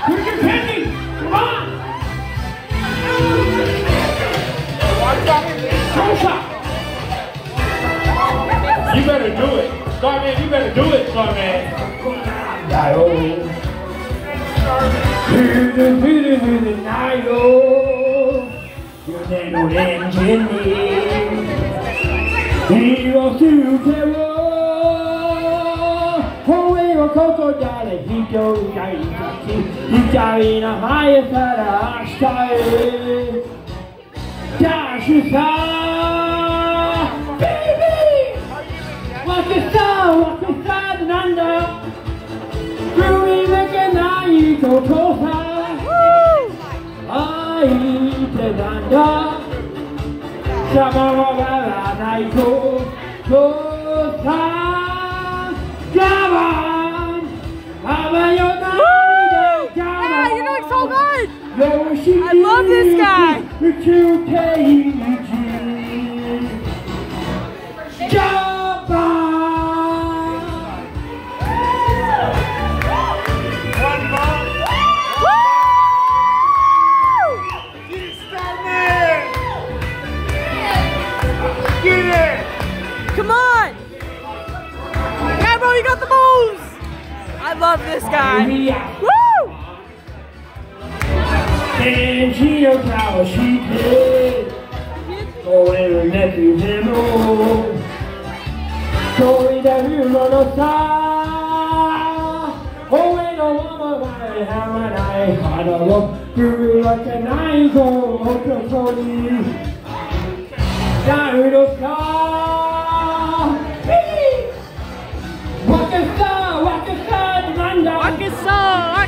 宇宙刑事ギャバン。You better do it, Starman. You better do it, Starman. Yeah, you're doing so good! I love this guy! Come on! Yeah, bro, you got the moves! I love this guy. Woo! And she knows how she did. Oh, and let you know. So we don't know the star. Oh, and no one I have an eye. I don't know. You like an eye. Go, open for me. Down the star. Walk a star, Amanda. Walk a star.